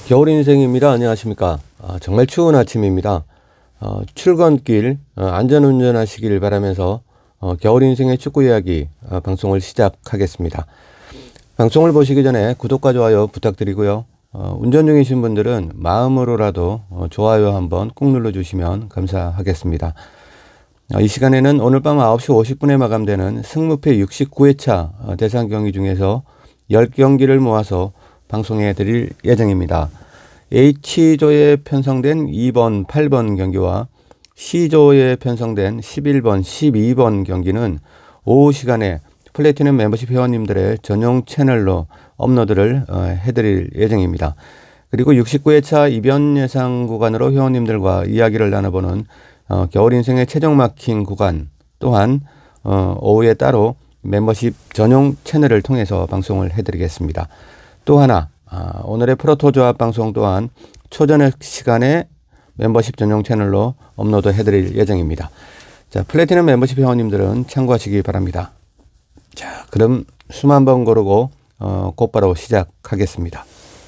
겨울 인생입니다. 안녕하십니까. 정말 추운 아침입니다. 출근길 안전운전 하시길 바라면서 겨울 인생의 축구 이야기 방송을 시작하겠습니다. 방송을 보시기 전에 구독과 좋아요 부탁드리고요. 운전 중이신 분들은 마음으로라도 좋아요 한번 꾹 눌러주시면 감사하겠습니다. 이 시간에는 오늘 밤 9시 50분에 마감되는 승무패 69회차 대상 경기 중에서 10경기를 모아서 방송해 드릴 예정입니다. H조에 편성된 2번, 8번 경기와 C조에 편성된 11번, 12번 경기는 오후 시간에 플래티넘 멤버십 회원님들의 전용 채널로 업로드를 해드릴 예정입니다. 그리고 69회차 이변 예상 구간으로 회원님들과 이야기를 나눠보는 겨울 인생의 최종 마킹 구간 또한 오후에 따로 멤버십 전용 채널을 통해서 방송을 해드리겠습니다. 또 하나 오늘의 프로토 조합 방송 또한 초저녁 시간에 멤버십 전용 채널로 업로드 해드릴 예정입니다. 자, 플래티넘 멤버십 회원님들은 참고하시기 바랍니다. 자, 그럼 숨 한번 고르고 곧바로 시작하겠습니다.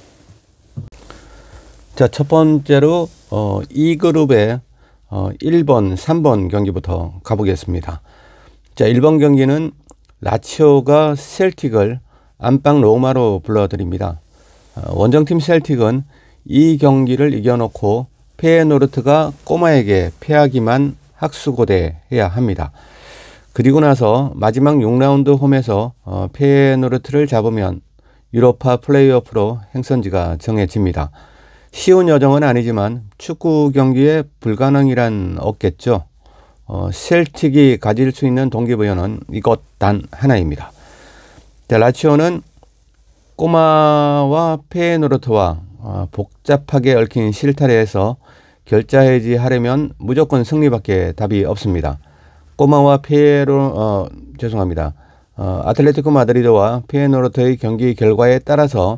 자, 첫 번째로 이 그룹의 1번, 3번 경기부터 가보겠습니다. 자, 1번 경기는 라치오가 셀틱을 안방 로마로 불러드립니다. 원정팀 셀틱은 이 경기를 이겨놓고 페예노르트가 꼬마에게 패하기만 학수고대해야 합니다. 그리고 나서 마지막 6라운드 홈에서 페예노르트를 잡으면 유로파 플레이오프로 행선지가 정해집니다. 쉬운 여정은 아니지만 축구 경기에 불가능이란 없겠죠. 셀틱이 가질 수 있는 동기부여는 이것 단 하나입니다. 자, 라치오는 꼬마와 페예노르트와 복잡하게 얽힌 실타래에서 결자해지하려면 무조건 승리밖에 답이 없습니다. 꼬마와 아틀레티코 마드리드와 페예노르트의 경기 결과에 따라서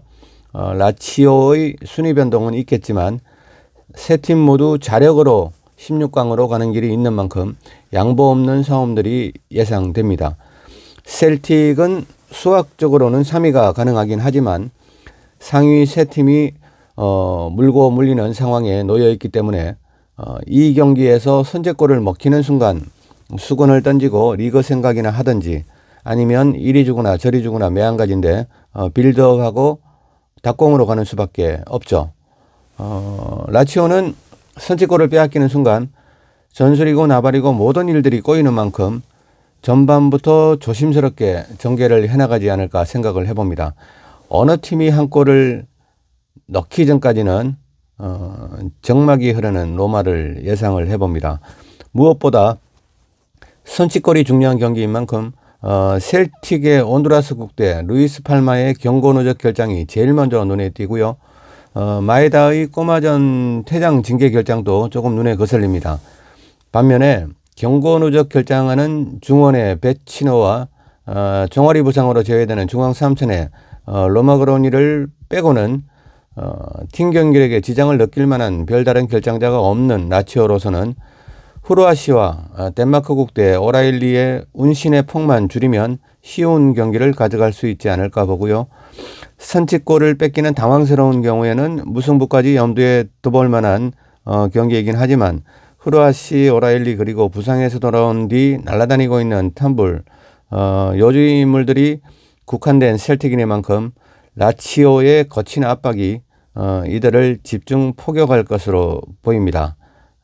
라치오의 순위 변동은 있겠지만 세 팀 모두 자력으로 16강으로 가는 길이 있는 만큼 양보 없는 싸움들이 예상됩니다. 셀틱은 수학적으로는 3위가 가능하긴 하지만 상위 세 팀이 물고 물리는 상황에 놓여 있기 때문에 이 경기에서 선제골을 먹히는 순간 수건을 던지고 리그 생각이나 하든지 아니면 이리 주거나 저리 주거나 매한가지인데 빌드업하고 닭공으로 가는 수밖에 없죠. 라치오는 선제골을 빼앗기는 순간 전술이고 나발이고 모든 일들이 꼬이는 만큼 전반부터 조심스럽게 전개를 해나가지 않을까 생각을 해봅니다. 어느 팀이 한 골을 넣기 전까지는 정막이 흐르는 로마를 예상을 해봅니다. 무엇보다 선취골이 중요한 경기인 만큼 셀틱의 온두라스 국대 루이스 팔마의 경고 누적 결장이 제일 먼저 눈에 띄고요. 마에다의 꼬마전 퇴장 징계 결장도 조금 눈에 거슬립니다. 반면에 경고 누적 결장하는 중원의 베치노와 종아리 부상으로 제외되는 중앙 3천의 로마그로니를 빼고는 팀 경기력에 지장을 느낄 만한 별다른 결장자가 없는 라치오로서는 후르아시와 덴마크 국대 오라일리의 운신의 폭만 줄이면 쉬운 경기를 가져갈 수 있지 않을까 보고요. 선취골을 뺏기는 당황스러운 경우에는 무승부까지 염두에 둬볼 만한 경기이긴 하지만 후르아시, 오라일리 그리고 부상에서 돌아온 뒤 날아다니고 있는 탐불 요주의 인물들이 국한된 셀틱이니만큼 라치오의 거친 압박이 이들을 집중 포격할 것으로 보입니다.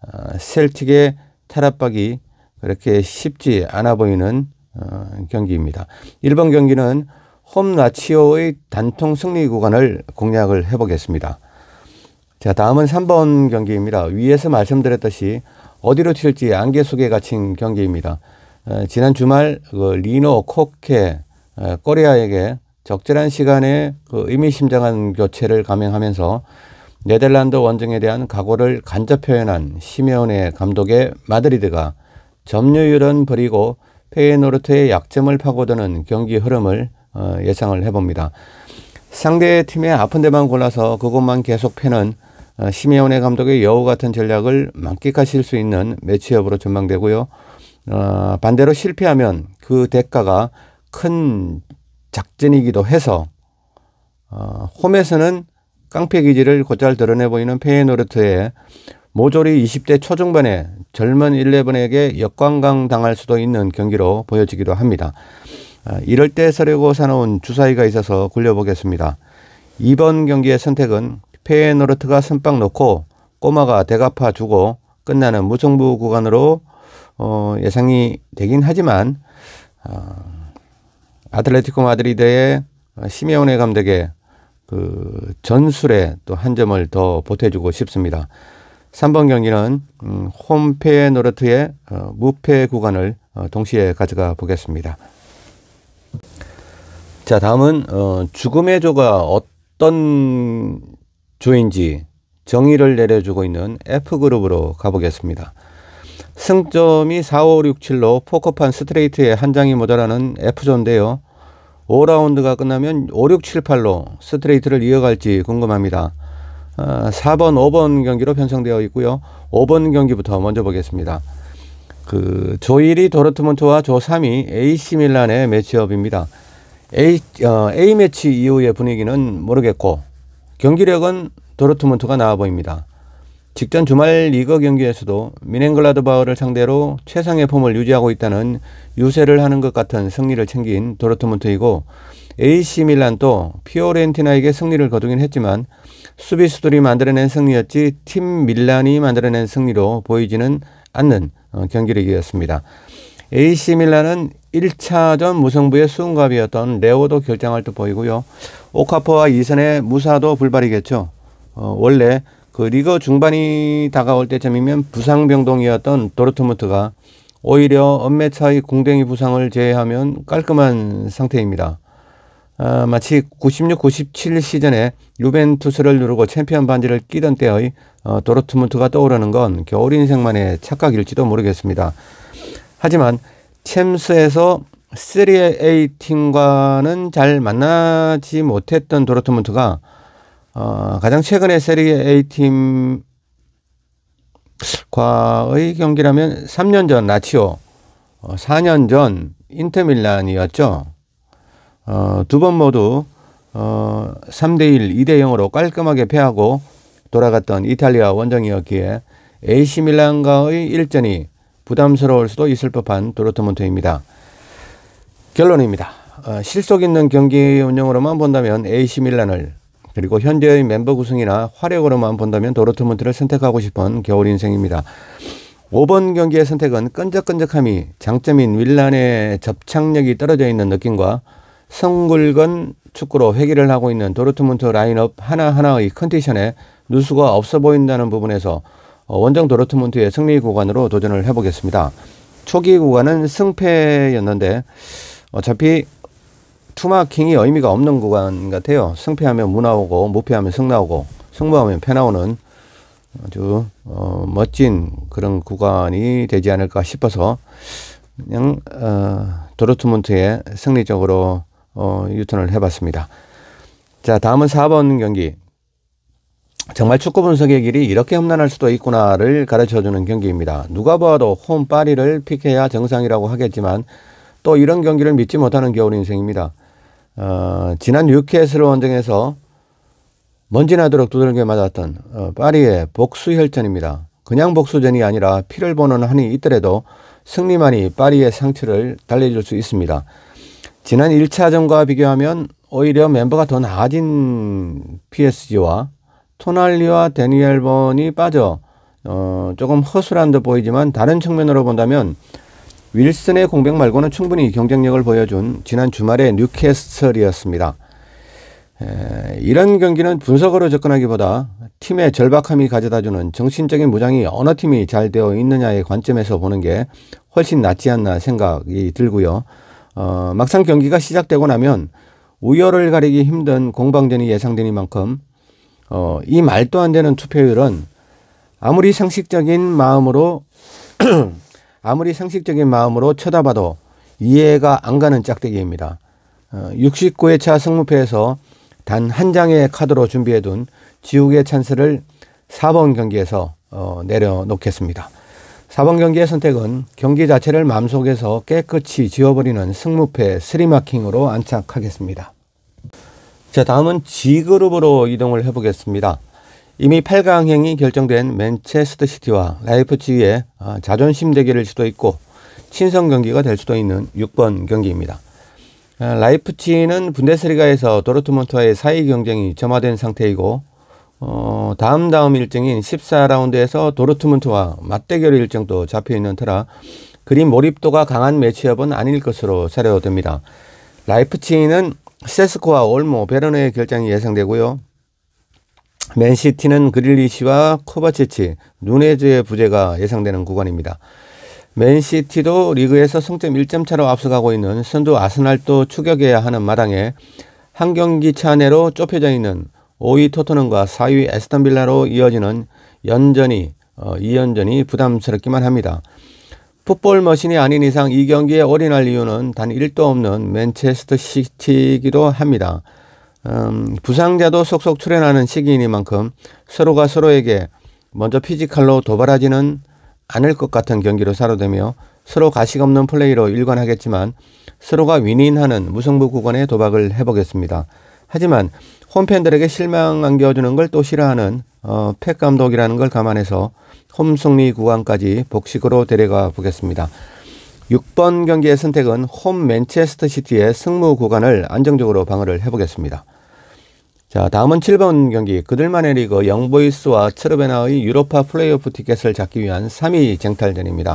셀틱의 탈압박이 그렇게 쉽지 않아 보이는 경기입니다. 1번 경기는 홈 라치오의 단통 승리 구간을 공략을 해보겠습니다. 자, 다음은 3번 경기입니다. 위에서 말씀드렸듯이 어디로 튈지 안개 속에 갇힌 경기입니다. 지난 주말 리노, 코케, 꼬리아에게 적절한 시간에 의미심장한 교체를 감행하면서 네덜란드 원정에 대한 각오를 간접 표현한 시메오네 감독의 마드리드가 점유율은 버리고 페예노르트의 약점을 파고드는 경기 흐름을 예상을 해봅니다. 상대 팀의 아픈 데만 골라서 그것만 계속 패는 시메오네 감독의 여우 같은 전략을 만끽하실 수 있는 매치업으로 전망되고요. 반대로 실패하면 그 대가가 큰 작전이기도 해서 홈에서는 깡패 기질을 곧잘 드러내 보이는 페예노르트의 모조리 20대 초중반의 젊은 11에게 역관광 당할 수도 있는 경기로 보여지기도 합니다. 이럴 때 서려고 사놓은 주사위가 있어서 굴려보겠습니다. 이번 경기의 선택은 페예노르트가 선빵 놓고 꼬마가 대갚아 주고 끝나는 무승부 구간으로 예상이 되긴 하지만 아틀레티코 마드리드의 시메오네 감독의 그 전술에 또 한 점을 더 보태주고 싶습니다. 3번 경기는 홈 페예노르트의 무패 구간을 동시에 가져가 보겠습니다. 자, 다음은 죽음의 조가 어떤 조인지 정의를 내려주고 있는 F그룹으로 가보겠습니다. 승점이 4, 5, 6, 7로 포커판 스트레이트에 한 장이 모자라는 F조인데요. 5라운드가 끝나면 5, 6, 7, 8로 스트레이트를 이어갈지 궁금합니다. 4번, 5번 경기로 편성되어 있고요. 5번 경기부터 먼저 보겠습니다. 그 조 1위 도르트문트와 조 3위 AC 밀란의 매치업입니다. A 매치 이후의 분위기는 모르겠고 경기력은 도르트문트가 나아 보입니다. 직전 주말 리그 경기에서도 미넨글라드바흐를 상대로 최상의 폼을 유지하고 있다는 유세를 하는 것 같은 승리를 챙긴 도르트문트이고 AC 밀란도 피오렌티나에게 승리를 거두긴 했지만 수비수들이 만들어낸 승리였지 팀 밀란이 만들어낸 승리로 보이지는 않는 경기력이었습니다. AC 밀란은 1차전 무승부의 수훈갑이었던 레오도 결장할 듯 보이고요. 오카포와 이선의 무사도 불발이겠죠. 원래 그 리그 중반이 다가올 때쯤이면 부상병동이었던 도르트문트가 오히려 언매차의 궁뎅이 부상을 제외하면 깔끔한 상태입니다. 마치 96-97 시즌에 유벤투스를 누르고 챔피언 반지를 끼던 때의 도르트문트가 떠오르는 건 겨울 인생만의 착각일지도 모르겠습니다. 하지만 챔스에서 세리에 A 팀과는 잘 만나지 못했던 도르트문트가 가장 최근에 세리에 A 팀과의 경기라면 3년 전 라치오, 4년 전 인터밀란이었죠. 두 번 모두 3대1, 2대0으로 깔끔하게 패하고 돌아갔던 이탈리아 원정이었기에 AC 밀란과의 일전이 부담스러울 수도 있을 법한 도르트문트입니다. 결론입니다. 실속 있는 경기 운영으로만 본다면 AC 밀란을, 그리고 현재의 멤버 구성이나 화력으로만 본다면 도르트문트를 선택하고 싶은 겨울 인생입니다. 5번 경기의 선택은 끈적끈적함이 장점인 밀란의 접착력이 떨어져 있는 느낌과 성글건 축구로 회귀를 하고 있는 도르트문트 라인업 하나하나의 컨디션에 누수가 없어 보인다는 부분에서 원정 도르트문트의 승리 구간으로 도전을 해보겠습니다. 초기 구간은 승패였는데 어차피 투마킹이 의미가 없는 구간 같아요. 승패하면 무 나오고 무패하면 승 나오고 승부하면 패 나오는 아주 멋진 그런 구간이 되지 않을까 싶어서 그냥 도르트문트의 승리적으로 유턴을 해봤습니다. 자, 다음은 4번 경기. 정말 축구 분석의 길이 이렇게 험난할 수도 있구나를 가르쳐주는 경기입니다. 누가 봐도 홈 파리를 픽해야 정상이라고 하겠지만 또 이런 경기를 믿지 못하는 겨울 인생입니다. 지난 뉴캐슬 원정에서 먼지나도록 두들겨 맞았던 파리의 복수혈전입니다. 그냥 복수전이 아니라 피를 보는 한이 있더라도 승리만이 파리의 상처를 달래줄 수 있습니다. 지난 1차전과 비교하면 오히려 멤버가 더 나아진 PSG와 토날리와 데니엘 번이 빠져 조금 허술한 듯 보이지만 다른 측면으로 본다면 윌슨의 공백 말고는 충분히 경쟁력을 보여준 지난 주말의 뉴캐슬이었습니다. 이런 경기는 분석으로 접근하기보다 팀의 절박함이 가져다주는 정신적인 무장이 어느 팀이 잘 되어 있느냐의 관점에서 보는 게 훨씬 낫지 않나 생각이 들고요. 막상 경기가 시작되고 나면 우열을 가리기 힘든 공방전이 예상되니만큼 이 말도 안 되는 투표율은 아무리 상식적인 마음으로 쳐다봐도 이해가 안 가는 짝대기입니다. 69회차 승무패에서 단 한 장의 카드로 준비해둔 지옥의 찬스를 4번 경기에서 내려놓겠습니다. 4번 경기의 선택은 경기 자체를 마음속에서 깨끗이 지워버리는 승무패 3마킹으로 안착하겠습니다. 자, 다음은 G그룹으로 이동을 해보겠습니다. 이미 8강행이 결정된 맨체스터 시티와 라이프치히의 자존심 대결일 수도 있고 친선 경기가 될 수도 있는 6번 경기입니다. 라이프치히는 분데스리가에서 도르트문트와의 4위 경쟁이 점화된 상태이고 다음 일정인 14라운드에서 도르트문트와 맞대결 일정도 잡혀있는 터라 그리 몰입도가 강한 매치업은 아닐 것으로 사료됩니다. 라이프치히는 세스코와 올모, 베르너의 결장이 예상되고요. 맨시티는 그릴리시와 코바치치, 누네즈의 부재가 예상되는 구간입니다. 맨시티도 리그에서 승점 1점 차로 앞서가고 있는 선두 아스날도 추격해야 하는 마당에 한 경기 차 내로 좁혀져 있는 5위 토트넘과 4위 에스턴빌라로 이어지는 연전이 2연전이 부담스럽기만 합니다. 풋볼 머신이 아닌 이상 이 경기에 올인할 이유는 단 1도 없는 맨체스터 시티이기도 합니다. 부상자도 속속 출연하는 시기이니만큼 서로가 서로에게 먼저 피지컬로 도발하지는 않을 것 같은 경기로 사료되며 서로 가식 없는 플레이로 일관하겠지만 서로가 윈윈하는 무승부 구간에 도박을 해보겠습니다. 하지만 홈팬들에게 실망 안겨주는 걸 또 싫어하는 펩 감독이라는 걸 감안해서 홈 승리 구간까지 복식으로 데려가 보겠습니다. 6번 경기의 선택은 홈 맨체스터 시티의 승무 구간을 안정적으로 방어를 해보겠습니다. 자, 다음은 7번 경기, 그들만의 리그 영보이스와 츠르베나의 유로파 플레이오프 티켓을 잡기 위한 3위 쟁탈전입니다.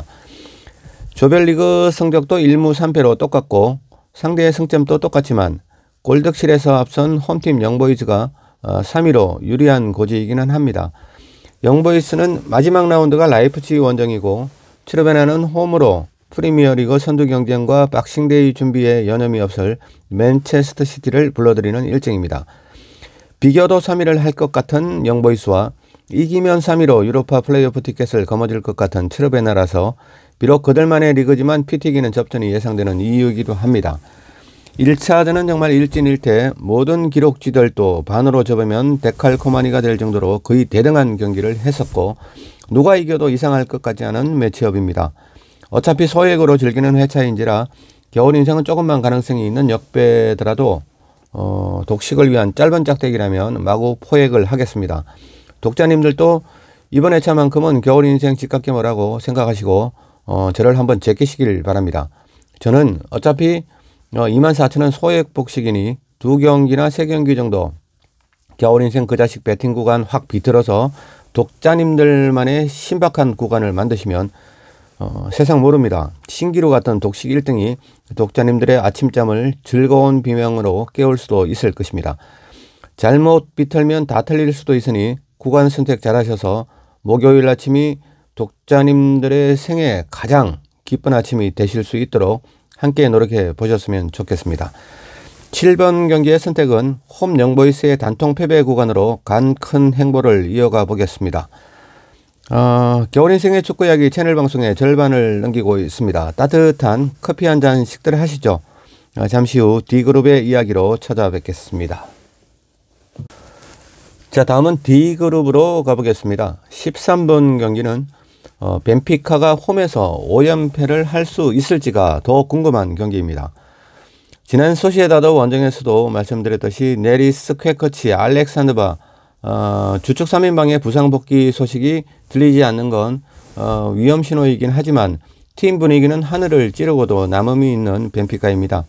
조별리그 성적도 1무 3패로 똑같고 상대의 승점도 똑같지만 골득실에서 앞선 홈팀 영보이즈가 3위로 유리한 고지이기는 합니다. 영보이스는 마지막 라운드가 라이프치히 원정이고 츠르베나는 홈으로 프리미어리그 선두 경쟁과 박싱데이 준비에 여념이 없을 맨체스터 시티를 불러들이는 일정입니다. 비겨도 3위를 할 것 같은 영보이스와 이기면 3위로 유로파 플레이오프 티켓을 거머쥘 것 같은 츠르베나라서 비록 그들만의 리그지만 피 튀기는 접전이 예상되는 이유이기도 합니다. 1차전은 정말 일진일퇴 모든 기록지들도 반으로 접으면 데칼코마니가 될 정도로 거의 대등한 경기를 했었고 누가 이겨도 이상할 것 같지 않은 매치업입니다. 어차피 소액으로 즐기는 회차인지라 겨울 인생은 조금만 가능성이 있는 역배더라도 독식을 위한 짧은 짝대기라면 마구 포획을 하겠습니다. 독자님들도 이번 회차만큼은 겨울 인생 집값게임이라고 생각하시고 저를 한번 제끼시길 바랍니다. 저는 어차피 24,000원 소액 복식이니 2경기나 3경기 정도 겨울인생 그 자식 배팅 구간 확 비틀어서 독자님들만의 신박한 구간을 만드시면 세상 모릅니다. 신기루 같은 독식 1등이 독자님들의 아침잠을 즐거운 비명으로 깨울 수도 있을 것입니다. 잘못 비틀면 다 틀릴 수도 있으니 구간 선택 잘하셔서 목요일 아침이 독자님들의 생애 가장 기쁜 아침이 되실 수 있도록 함께 노력해 보셨으면 좋겠습니다. 7번 경기의 선택은 홈 영보이스의 단통 패배 구간으로 간 큰 행보를 이어가 보겠습니다. 겨울인생의 축구 이야기 채널 방송의 절반을 넘기고 있습니다. 따뜻한 커피 한 잔씩들 하시죠. 잠시 후 D그룹의 이야기로 찾아뵙겠습니다. 자, 다음은 D그룹으로 가보겠습니다. 13번 경기는 벤피카가 홈에서 5연패를 할 수 있을지가 더 궁금한 경기입니다. 지난 소시에다드 원정에서도 말씀드렸듯이 네리스, 퀘커치, 알렉산드바 주축 3인방의 부상 복귀 소식이 들리지 않는 건 위험 신호이긴 하지만 팀 분위기는 하늘을 찌르고도 남음이 있는 벤피카입니다.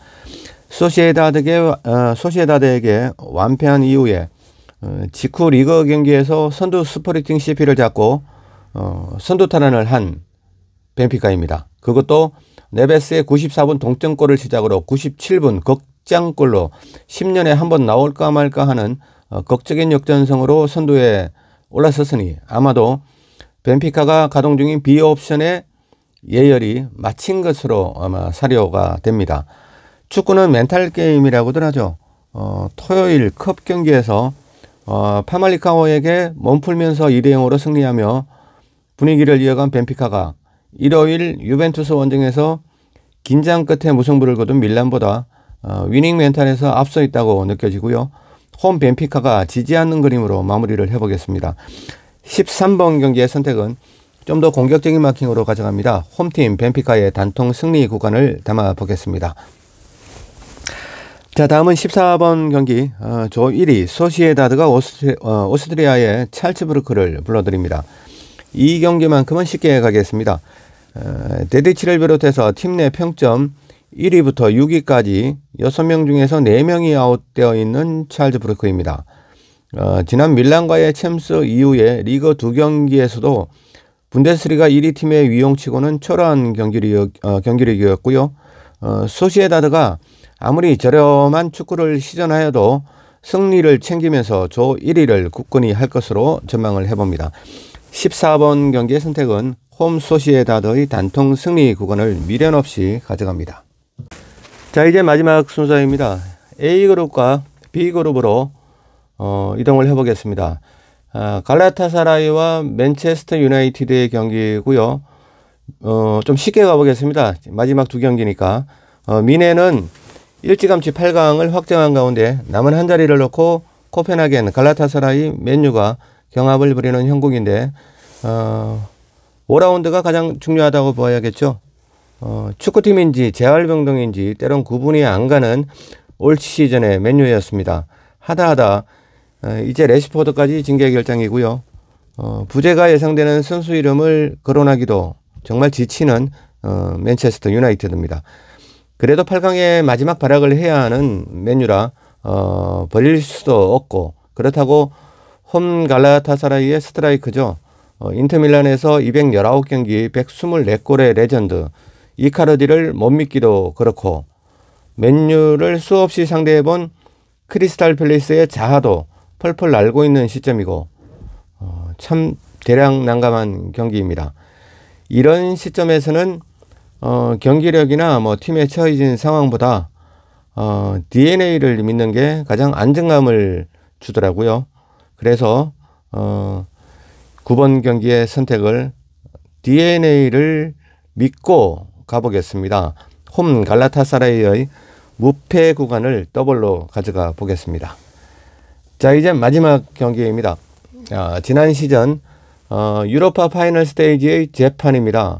소시에다드에게 완패한 이후에 직후 리그 경기에서 선두 스포르팅 CP를 잡고 선두 탈환을 한 벤피카입니다. 그것도 네베스의 94분 동점골을 시작으로 97분 극장골로 10년에 한 번 나올까 말까 하는 극적인 역전승으로 선두에 올라섰으니 아마도 벤피카가 가동 중인 B옵션의 예열이 마친 것으로 아마 사료가 됩니다. 축구는 멘탈 게임이라고들 하죠. 토요일 컵 경기에서 파말리카오에게 몸풀면서 2대0으로 승리하며 분위기를 이어간 벤피카가 일요일 유벤투스 원정에서 긴장 끝에 무승부를 거둔 밀란보다 위닝 멘탈에서 앞서 있다고 느껴지고요. 홈 벤피카가 지지 않는 그림으로 마무리를 해보겠습니다. 13번 경기의 선택은 좀 더 공격적인 마킹으로 가져갑니다. 홈팀 벤피카의 단통 승리 구간을 담아 보겠습니다. 자, 다음은 14번 경기 조 1위 소시에다드가 오스트리아의 찰츠부르크를 불러드립니다. 이 경기만큼은 쉽게 가겠습니다. 데디치를 비롯해서 팀 내 평점 1위부터 6위까지 6명 중에서 4명이 아웃되어 있는 찰츠부르크입니다. 지난 밀란과의 챔스 이후에 리그 2경기에서도 분데스리가 1위 팀의 위용치고는 초라한 경기력이었고요. 소시에다드가 아무리 저렴한 축구를 시전하여도 승리를 챙기면서 조 1위를 굳건히 할 것으로 전망을 해봅니다. 14번 경기의 선택은 홈 소시에다드의 단통 승리 구간을 미련 없이 가져갑니다. 자, 이제 마지막 순서입니다. A그룹과 B그룹으로 이동을 해보겠습니다. 갈라타사라이와 맨체스터 유나이티드의 경기고요. 좀 쉽게 가보겠습니다. 마지막 두 경기니까. 미네는 일찌감치 8강을 확정한 가운데 남은 한 자리를 놓고 코펜하겐, 갈라타사라이, 맨유가 경합을 벌이는 형국인데 5라운드가 가장 중요하다고 봐야겠죠. 축구팀인지 재활병동인지 때론 구분이 안 가는 올 시즌의 맨유였습니다. 하다하다 이제 레시포드까지 징계 결정이고요. 부재가 예상되는 선수 이름을 거론하기도 정말 지치는 맨체스터 유나이티드입니다. 그래도 8강의 마지막 발악을 해야 하는 맨유라 벌릴 수도 없고, 그렇다고 홈 갈라타사라이의 스트라이크죠. 인터밀란에서 219경기 124골의 레전드 이카르디를 못 믿기도 그렇고, 맨유를 수없이 상대해본 크리스탈 팰리스의 자아도 펄펄 날고 있는 시점이고 참 대략난감한 경기입니다. 이런 시점에서는 경기력이나 팀에 처해진 상황보다 DNA를 믿는 게 가장 안정감을 주더라고요. 그래서 9번 경기의 선택을 DNA를 믿고 가보겠습니다. 홈 갈라타사라이의 무패 구간을 더블로 가져가 보겠습니다. 자, 이제 마지막 경기입니다. 지난 시즌 유로파 파이널 스테이지의 재판입니다.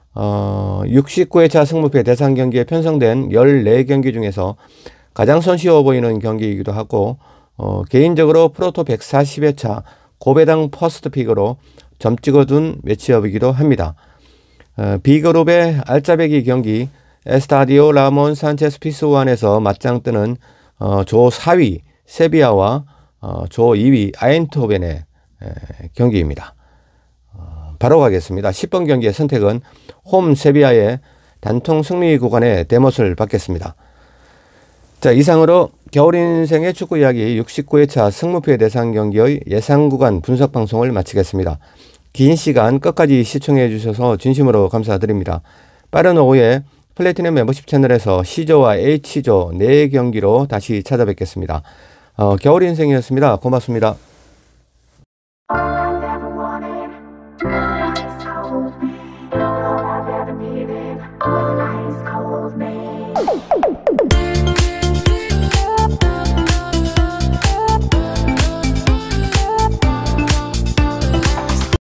69회차 승무패 대상 경기에 편성된 14경기 중에서 가장 손쉬워 보이는 경기이기도 하고, 개인적으로 프로토 140회차 고배당 퍼스트픽으로 점 찍어둔 매치업이기도 합니다. B그룹의 알짜배기 경기 에스타디오 라몬 산체스 피스완에서 맞짱 뜨는 조 4위 세비야와 조 2위 아인토벤의 경기입니다. 바로 가겠습니다. 10번 경기의 선택은 홈 세비야의 단통 승리 구간의 대못을 받겠습니다. 자, 이상으로 겨울인생의 축구 이야기 69회차 승무패 대상 경기의 예상 구간 분석 방송을 마치겠습니다. 긴 시간 끝까지 시청해 주셔서 진심으로 감사드립니다. 빠른 오후에 플래티넘 멤버십 채널에서 C조와 H조 4경기로 다시 찾아뵙겠습니다. 겨울인생이었습니다. 고맙습니다.